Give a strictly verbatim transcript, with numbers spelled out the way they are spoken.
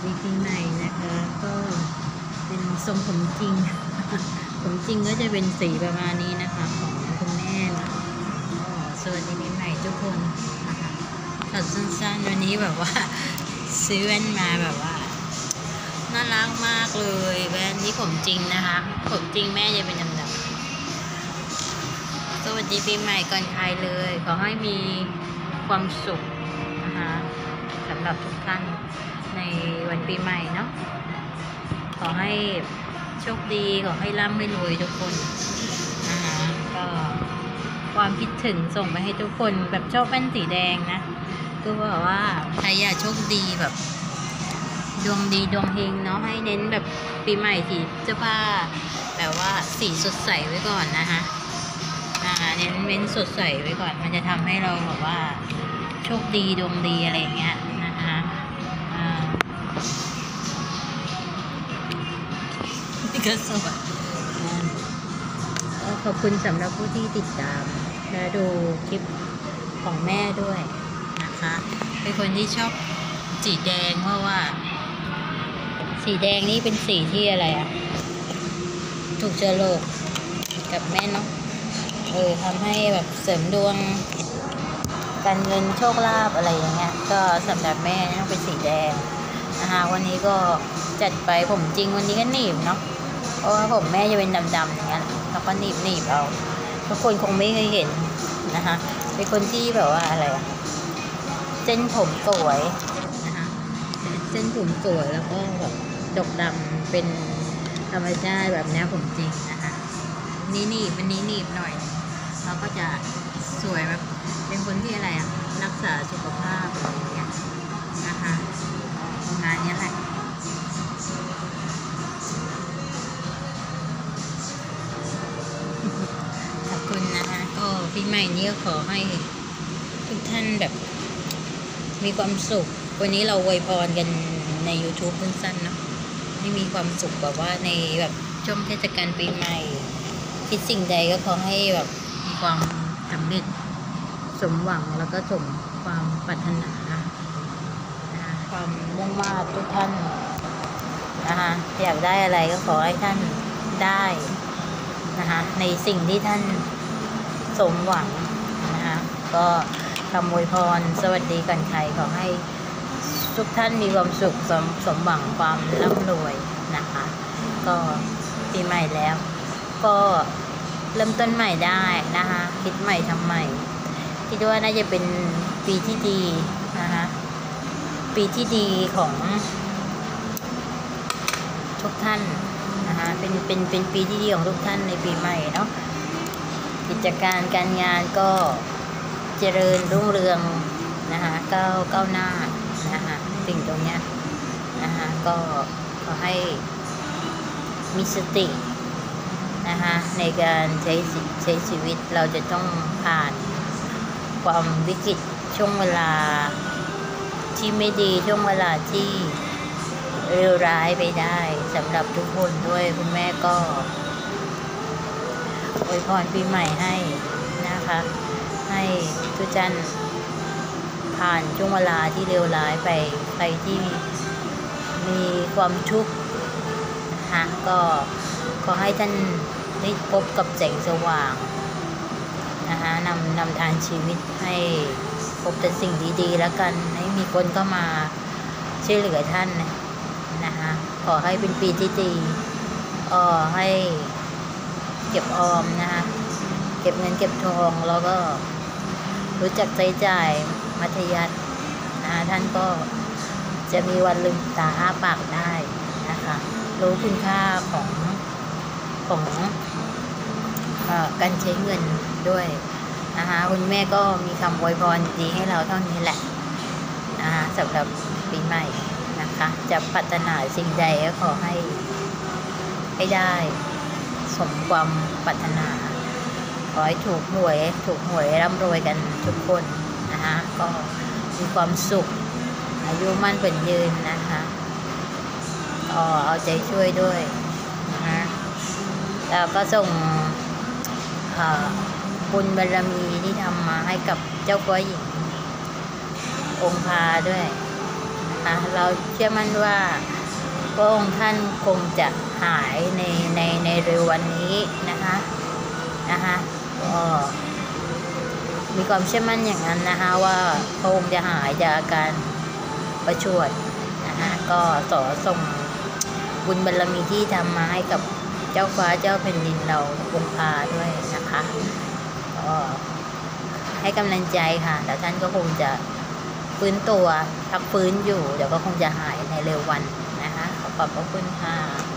ดีปีใหม่นะคะก็เป็นทรงผมจริง ผมจริงก็จะเป็นสีประมาณนี้นะคะของคุณแม่นะก็สวัสดีปีใหม่ทุกคนนะคะตัดสั้นๆวันนี้แบบว่าซื้อแว่นมาแบบว่าน่ารักมากเลยแว่นนี้ผมจริงนะคะผมจริงแม่จะเป็นดำๆสวัสดีปีใหม่ก่อนใครเลยขอให้มีความสุขนะคะสำหรับทุกท่านในวันปีใหม่เนาะขอให้โชคดีขอให้ร่ำให้รวยทุกคนนะคะก็ความคิดถึงส่งไปให้ทุกคนแบบชอบแว่นสีแดงนะก็บอกว่าใครอยากโชคดีแบบดวงดีดวงเฮงเนาะให้เน้นแบบปีใหม่สีเสื้อผ้าแบบว่าสีสดใสไว้ก่อนนะคะนะคะเน้นเน้นสดใสไว้ก่อนมันจะทำให้เราแบบว่าโชคดีดวงดีอะไรอย่างเงี้ยนะคะอ่าก็สวัสดีก็ขอบคุณสำหรับผู้ที่ติดตามและดูคลิปของแม่ด้วยนะคะเป็นคนที่ชอบสีแดงเพราะว่าสีแดงนี่เป็นสีที่อะไรอะถูกโฉลกกับแม่เนาะเออทำให้แบบเสริมดวงการเงินโชคลาภอะไรอย่างเงี้ยก็สำหรับแม่ต้องเป็นสีแดงนะคะวันนี้ก็จัดไปผมจริงวันนี้ก็หนีบเนาะเพราะว่าผมแม่จะเป็นดำๆอย่างเงี้ยแล้วก็หนีบหนีบเอาทุกคนคงไม่เคยเห็นนะคะเป็นคนที่แบบว่าอะไรอะเส้นผมสวยนะคะเส้นผมสวยแล้วก็แบบดกดำเป็นธรรมชาติแบบนี้ผมจริงนะคะนี่หนีบวันนี้หนีบหน่อยเราก็จะสวยแบบเป็นคนที่อะไรอะรักษาสุขภาพอะไรอย่างเงี้ยนะคะงานนี้แหละขอบคุณนะคะก็ปีใหม่นี้ก็ขอให้ทุกท่านแบบมีความสุขวันนี้เราอวยพรกันใน ยูทูบ สั้นๆเนาะให้มีความสุขแบบว่าในแบบช่วงเทศกาลปีใหม่คิดสิ่งใดก็ขอให้แบบมีความสำเร็จสมหวังแล้วก็สมความปรารถนานะคะความมุ่งมั่นทุกท่านนะคะอยากได้อะไรก็ขอให้ท่านได้นะคะในสิ่งที่ท่านสมหวังนะคะก็คำอวยพรสวัสดีกันใครขอให้ทุกท่านมีความสุขสมสมหวังความร่ำรวยนะคะก็ปีใหม่แล้วก็เริ่มต้นใหม่ได้นะคะคิดใหม่ทำใหม่คิดว่าน่าจะเป็นปีที่ดีนะคะปีที่ดีของทุกท่านนะคะเป็นเป็นเป็นปีที่ดีของทุกท่านในปีใหม่เนาะกิจการการงานก็เจริญรุ่งเรืองนะคะก้าวก้าวหน้านะคะสิ่งตรงเนี้ยนะคะก็ขอให้มีสตินะคะในการใช้ใช้ชีวิตเราจะต้องผ่านความวิกฤตช่วงเวลาที่ไม่ดีช่วงเวลาที่เลวร้ายไปได้สำหรับทุกคนด้วยคุณแม่ก็อวยพรปีใหม่ให้นะคะให้ทุกท่านผ่านช่วงเวลาที่เลวร้ายไปใครที่มีความทุกข์นะคะก็ขอให้ท่านได้พบกับแสงสว่างนะคะนำนำทางชีวิตให้พบแต่สิ่งดีๆแล้วกันให้มีคนเข้ามาช่วยเหลือท่านนะคะขอให้เป็นปีที่ดีเอ่อให้เก็บออมนะคะเก็บเงินเก็บทองแล้วก็รู้จักใช้จ่ายมัธยัสถ์นะคะท่านก็จะมีวันลืมตาอ้าปากได้นะคะรู้คุณค่าของของเอ่อการใช้เงินด้วยนะคะคุณแม่ก็มีคำอวยพรดีให้เราเท่านี้แหละนะคะสำหรับปีใหม่นะคะจะปรารถนาสิ่งใดก็ขอให้ให้ได้สมความปรารถนาขอให้ถูกหวยถูกหวยร่ำรวยกันทุกคนนะคะก็มีความสุขอายุมั่นเป็นยืนนะคะก็เอาใจช่วยด้วยนะคะแล้วก็ส่งบุญบารมีที่ทำมาให้กับเจ้าฟ้าหญิงองค์พาด้วยเราเชื่อมั่นว่าพระองค์ท่านคงจะหายในในในเร็ววันนี้นะคะนะคะก็มีความเชื่อมั่นอย่างนั้นนะคะว่าพระองค์จะหายจากอาการประชวดนะคะก็ขอส่งบุญบารมีที่ทำมาให้กับเจ้าฟ้าเจ้าแผ่นดินเราองค์พาด้วยนะคะก็ให้กำลังใจค่ะแต่ท่านก็คงจะฟื้นตัวพักฟื้นอยู่เดี๋ยวก็คงจะหายในเร็ววันนะคะขอบพระคุณค่ะ